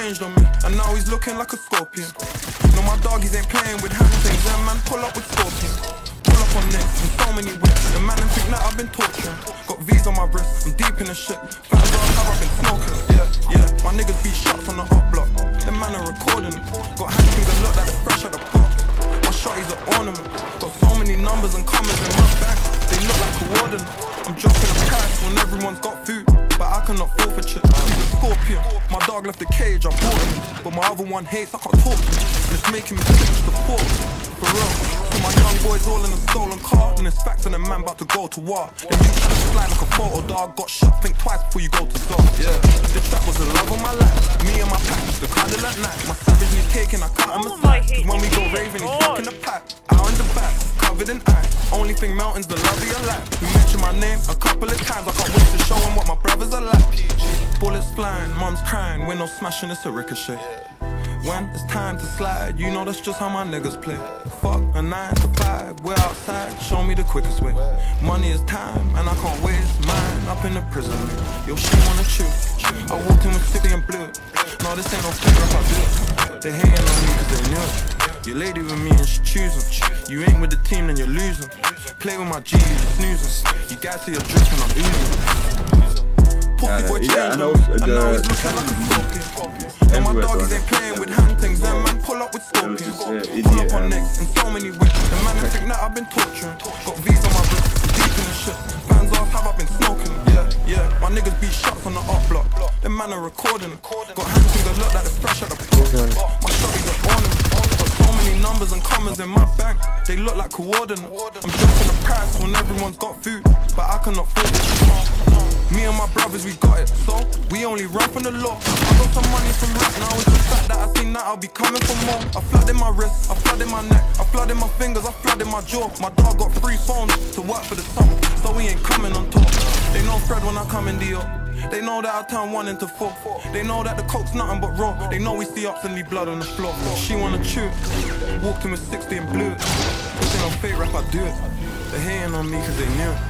changed on me, and now he's looking like a scorpion. No, my doggies ain't playing with hand things, and man pull up with scorpion. Pull up on next in so many ways. The man and think that I've been torturing. Got V's on my wrist, I'm deep in the shit. Fans are how I've been smoking. Yeah, my niggas be shots on the hot block. Them man are recording it. Got hand things that look like they're fresh out the pot. My shotties are ornament. Got so many numbers and commas in my bank. They look like coordinates. I'm dropping the price when everyone's got food, but I cannot forfeit shit. I'm a scorpion. My dog left the cage, I bought him, but my other one hates, I can't talk to him. And it's making me switch the fork. For real. So my young boys all in a stolen car, and it's facts and a man about to go to war. Then you try to slide like a photo dog, got shot, think twice before you go to stop. Yeah, this trap was the love of my life. Me and my pack, the cuddle at night. My savage needs cake and I cut him aside. Cause when we go raving, he's rocking the pack. Out in the back, covered in ice. Only thing melting's the love of your life. We mention my name a couple of times, I can't wait to show him what my brothers are like. Bullets flying, mom's crying, window smashing, it's a ricochet. When it's time to slide, you know that's just how my niggas play. Fuck a 9 to 5, we're outside, show me the quickest way. Money is time, and I can't waste mine up in the prison. Yo, she wanna chew. I walked in with 60 and blue. No, this ain't no fake rap, I do it. They hating on me cause they knew it. Your lady with me and she choosing. You ain't with the team, then you're losing. Play with my G, you snoozing. You guys see your drift when I'm oozing. Puppy boy changed on me, and now he's looking like a scorpion. And my doggies ain't playing with hand things, and man pull up with scorpions. Pull up on necks in so many ways. The man and think that I've been torturing. Got V's on my wrist, deep in the shit. Fans ask how I've been smoking. Yeah, my niggas be shots on the up block. Them man are recording. Got hand things that look like they're fresh out the pot. My shotties are ornament. Got so many numbers and commas in my bank. They look like coordinates. I'm dropping the price when everyone's got food, but I cannot afford it. Me and my brothers, we got it, so we only run from the law. I got some money from rap, now it's the fact that I seen that I'll be coming for more. I flooded my wrist, I flooded my neck, I flooded my fingers, I flooded my jaw. My dog got 3 phones to work for the summer, so we ain't coming on top. They know Fred when I come in the up. They know that I turn 1 into 4. They know that the coke's nothing but raw. They know we see ups and leave blood on the floor. She wanna chew, walked in with 60 and blue. This ain't no fake rap, I do it. They hating on me cause they knew it.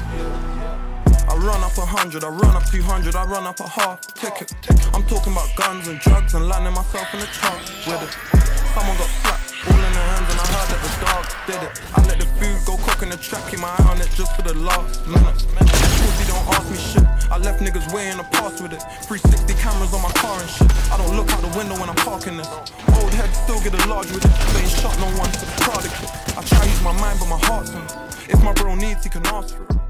I run up 100, I run up 200, I run up a half ticket. I'm talking about guns and drugs and landing myself in the trunk with it. Someone got slapped, all in their hands, and I heard that the dog did it. I let the food go cook in the trap, keep my eye on it just for the last minute. Pussy don't ask me shit, I left niggas way in the past with it. 360 cameras on my car and shit, I don't look out the window when I'm parking this. Old head still get a large with it, they ain't shot no one to the product. I try to use my mind but my heart's on it. If my bro needs, he can ask for it.